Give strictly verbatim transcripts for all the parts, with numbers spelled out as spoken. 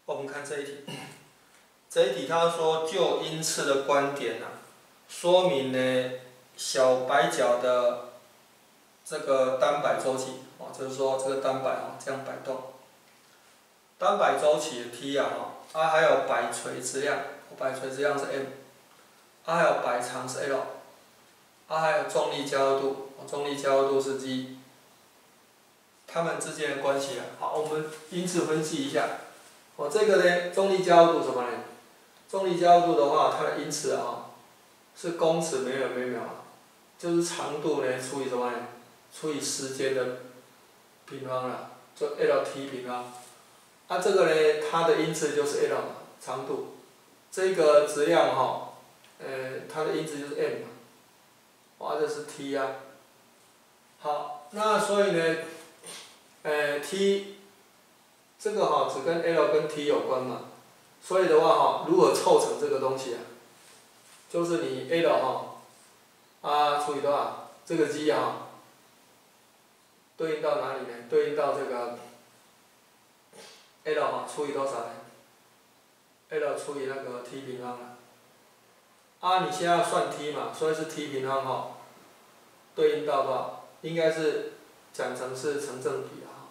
我们看这一题，这一题他说就因次的观点啊，说明呢小摆角的这个单摆周期哦，就是说这个单摆哦这样摆动，单摆周期的 T 啊哈，啊还有摆垂质量，摆垂质量是 M， 啊还有摆长是 L， 啊还有重力交流度，重力交流度是 G， 它们之间的关系啊，好，我们因次分析一下。哦，这个呢，重力交流度什么呢？重力交流度的话，它的因次啊，是公尺每秒每秒啊，就是长度呢除以什么呢？除以时间的平方啦，就 L T 平方。啊，这个呢，它的因次就是 L 长度，这个质量哈，呃，它的因次就是 M 嘛，哇，这是 T 啊。好，那所以呢，呃 T。这个哈只跟 L 跟 T 有关嘛，所以的话哈，如何凑成这个东西啊？就是你 L 哈啊除以多少？这个 G 哈对应到哪里呢？对应到这个 L 哈除以多少呢 ？L 除以那个 T 平方啊。啊，你现在要算 T 嘛，所以是 T 平方哈，对应到多少？应该是讲成是成正比啊。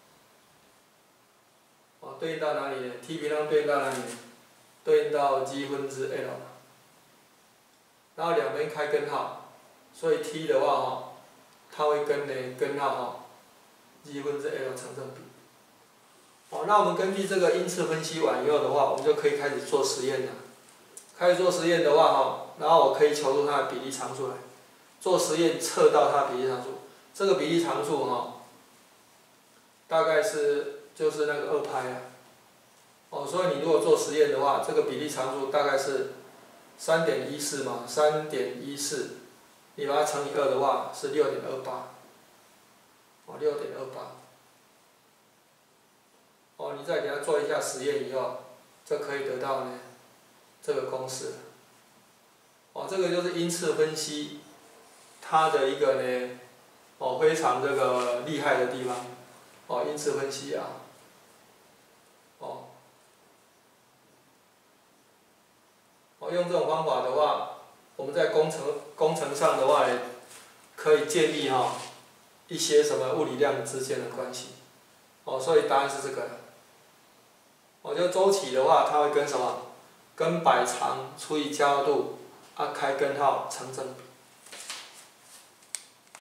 哦，对应到哪里呢 ？T 平方对应到哪里呢？对应到 G 分之 L， 然后两边开根号，所以 T 的话哈，它会跟呢根号哈 G 分之 L 成正比。哦，那我们根据这个因次分析完以后的话，我们就可以开始做实验了。开始做实验的话哈，然后我可以求出它的比例常数来，做实验测到它的比例常数，这个比例常数哈，大概是。就是那个二派啊，哦，所以你如果做实验的话，这个比例常数大概是三点一四嘛，三点一四，你把它乘以二的话是六点二八，哦，六点二八，哦，你再给它做一下实验以后，就可以得到呢这个公式，哦，这个就是因次分析它的一个呢，哦，非常这个厉害的地方，哦，因次分析啊。哦，哦，用这种方法的话，我们在工程工程上的话呢，可以建立哈一些什么物理量之间的关系。哦，所以答案是这个。哦，就周期的话，它会跟什么？跟摆长除以交流度，啊开根号成正比。